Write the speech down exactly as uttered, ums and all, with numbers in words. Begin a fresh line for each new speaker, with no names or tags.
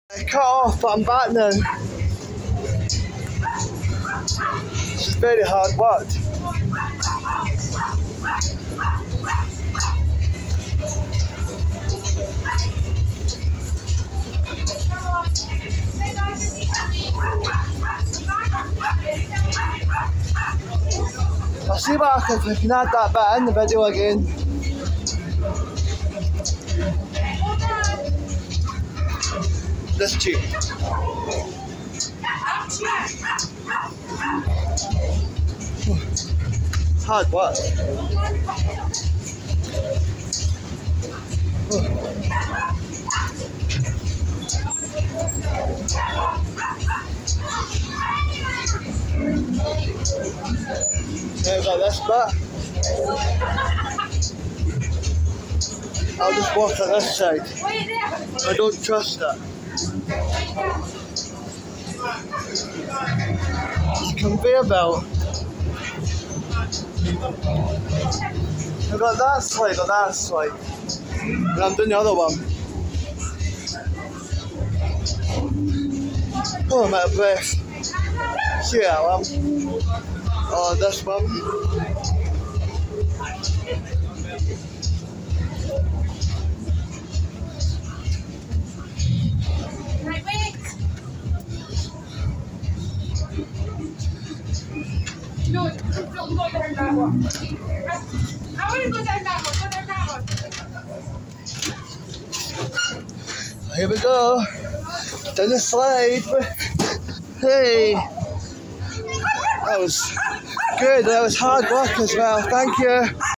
I cut off, but I'm back now. This is very hard work. I'll see what I can, if I can add that bit in the video again. This cheap. It's hard work. Now I've got this bit. I'll just walk on this side. I don't trust it. It's a conveyor belt. I've got that slide or that slide. And I'm doing the other one. Oh, I'm out of breath. See that one? Oh, this one.
No, don't go down that one. I want to go down that one. Go down that one.
Here we go. Down the slide. Hey. That was good. That was hard work as well. Thank you.